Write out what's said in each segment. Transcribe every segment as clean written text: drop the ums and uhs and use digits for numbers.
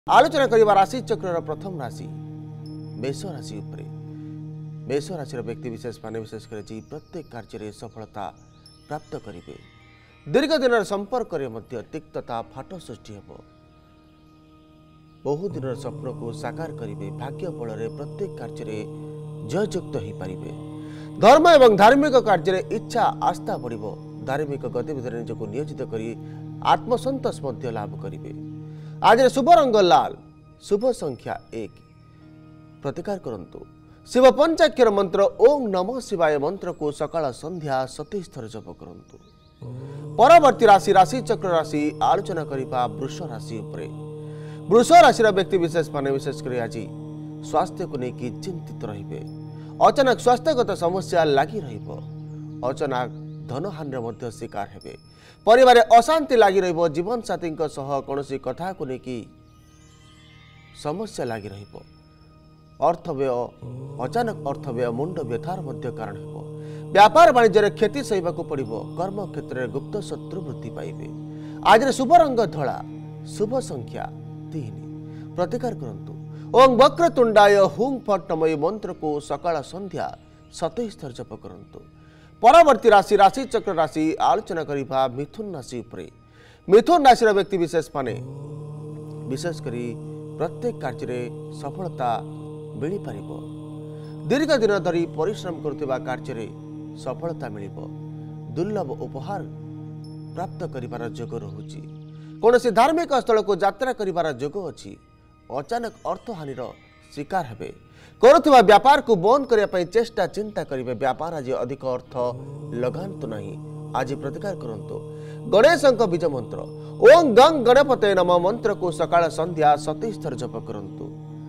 आलोचना करिबा राशि चक्र प्रथम राशि मेष राशि उपरे। मेष राशि व्यक्ति विशेष मान विशेष कर प्रत्येक कार्य सफलता प्राप्त करेंगे। दीर्घ दिन संपर्क तिक्तता फाट सृष्टि हेब। बहु दिन स्वप्न को साकार करेंगे। भाग्य बल प्रत्येक कार्य जययुक्त हो पारे। धर्म एवं धार्मिक कार्य इच्छा आस्था बढ़। धार्मिक गतिविधि निजक नियोजित कर आत्मसंतोष लाभ करेंगे। आज शुभ रंग लाल, शुभ संख्या 1। प्रतिकार करंतु शिव पंचाक्षर मंत्र ओम नमः शिवाय मंत्र को सकाळ संध्या 27 थर जप करंतु। परवर्ती राशि राशि चक्र राशि आलोचना करिबा वृष राशि उपरे। वृष राशि व्यक्ति विशेष मान विशेष कर आज स्वास्थ्य को लेकिन चिंतित रहिबे। अचानक स्वास्थ्यगत समस्या लगी रहिबो। अचानक धनहानि शिकार हेबे। परिवार अशांति लगी रहिबो। जीवन साथी कौन कथा को लेकिन समस्या लगी रहिबो। अर्थव्यय अचानक अर्थव्यय मुंड व्यथार कारण हेबो। व्यापार वाणिज्य क्षति सहवाक पड़िबो। कर्म क्षेत्र में गुप्त शत्रु वृद्धि पाइबे। आज शुभ रंग धला, शुभ संख्या 3। प्रतिकार करंतु ओम वक्रतुंडाय हुं फट नमः मंत्र को सकाळ संध्या 27 थर जप करंतु। परवर्ती राशि राशि चक्र राशि आलोचना करिबा मिथुन राशि उपरे। मिथुन राशि व्यक्ति विशेष माने विशेष करी प्रत्येक कार्य सफलता मिल पारिबो। दीर्घ दिन धरी परिश्रम करुवा कार्य सफलता मिलिबो। दुर्लभ उपहार प्राप्त करिबार योग रहुची। कौनसी धार्मिक स्थल को यात्रा करिबार योग अछि। अचानक अर्थहानि शिकार हेबे। करुवा व्यापार को बंद करने चेष्टा चिंता करेंगे। व्यापार आज अधिक अर्थ लगातु नहीं। आज प्रतिकार करंतु गणेश बीज मंत्र ओम गंग गणपते नमः मंत्र को सकाळ संध्या 27 थर जप करंतु।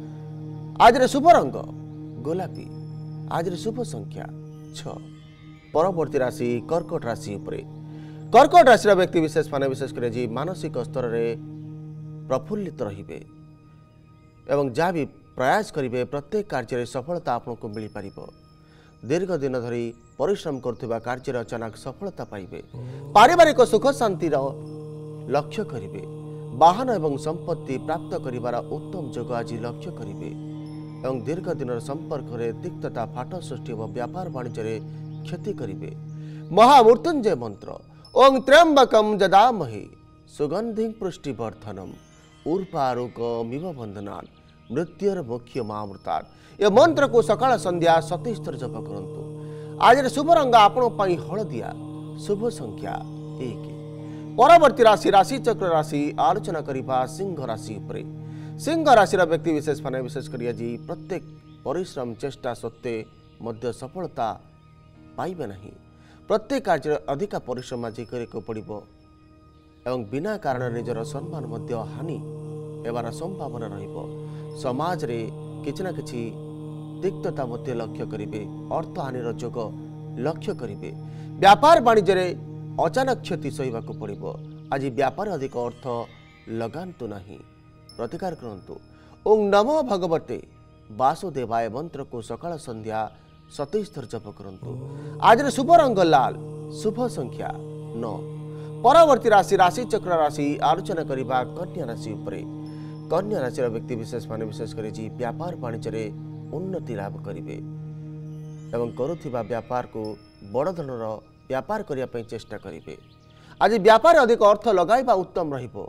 आज शुभ रंग गोलापी। आज शुभ संख्या 6। परवर्ती राशि कर्कट राशि उपरे। कर्कट राशि व्यक्ति विशेष मान विशेष कर मानसिक स्तर में प्रफुल्लित रहिबे एवं जहाँ भी प्रयास करेंगे प्रत्येक कार्य सफलता आपको मिल पार। दीर्घ दिन धरी परिश्रम करुवा कार्य अचानक सफलता पाइबे। पारिवारिक सुख शांति लक्ष्य करेंगे। वाहन एवं संपत्ति प्राप्त करिबार उत्तम योग आज लक्ष्य करेंगे एवं दीर्घ दिन संपर्क में तिक्तता फाट सृष्टि और व्यापार वाणिज्य क्षति करेंगे। महामृत्युंजय मंत्र ओं त्र्यंबकम जदामहे सुगंधि पुष्टिवर्धनम उर्वारुकमिव बंधनान् मृत्युर मुख्य मामृतात्। यह मंत्र को सकाळ संध्या 27 थर जप करंतु। आज शुभ रंग आपण पई हळदिया, शुभ संख्या 1। परवर्ती राशि राशि चक्र राशि आलोचना करिबा सिंह राशि उपरे। सिंह राशि व्यक्ति विशेष मान विशेष कर आज प्रत्येक परिश्रम चेष्टा सत्वे मध्य सफलता पाइबे नहीं। प्रत्येक कार्य अधिक परिश्रम आज करके पड़िबो एवं बिना कारण निजर सम्मान मध्य हानि एबार संभावना रहिबो। समाज रे किछि ना किछि तिक्तता मध्य लक्ष्य करेंगे। अर्थ हानिर योग लक्ष्य करेंगे। व्यापार वाणिज्य अचानक क्षति सहवाक पड़िबो। आज व्यापार अधिक अर्थ लगातु नहीं। प्रतिकार करंतु ओं नमो भगवते वासुदेवाय मंत्र को सकाळ संध्या 27 थर जप करंतु। आज शुभ रंग लाल, शुभ संख्या 9। परवर्ती राशि राशि चक्र राशि आलोचना करिबा कन्या राशि उपरे। कन्या राशि व्यक्ति विशेष मान विशेष कर व्यापार वाणिज्य उन्नति लाभ करेंगे एवं करुवा व्यापार को बड़ धनर व्यापार करने चेष्टा करेंगे। आज व्यापार अधिक अर्थ लगाइबा उत्तम रहिबो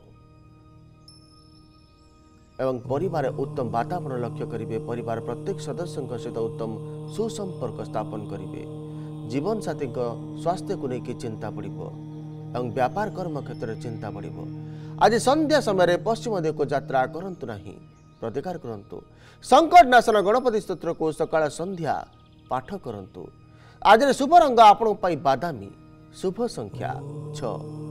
एवं परिवार उत्तम वातावरण लक्ष्य करेंगे। परिवार प्रत्येक सदस्य सहित उत्तम सुसंपर्क स्थापन करेंगे। जीवन साथी स्वास्थ्य को लेकिन चिंता बढ़िबो एवं व्यापार कर्म क्षेत्र में चिंता बढ़िबो। आज संध्या समय पश्चिम दिग को यात्रा करंतु नहीं। प्रतिकार करंतु संकट नाशन गणपति स्तोत्र को सकाळ संध्या पाठ करंतु। आज शुभ रंग आपण पई बादामी, शुभ संख्या 6।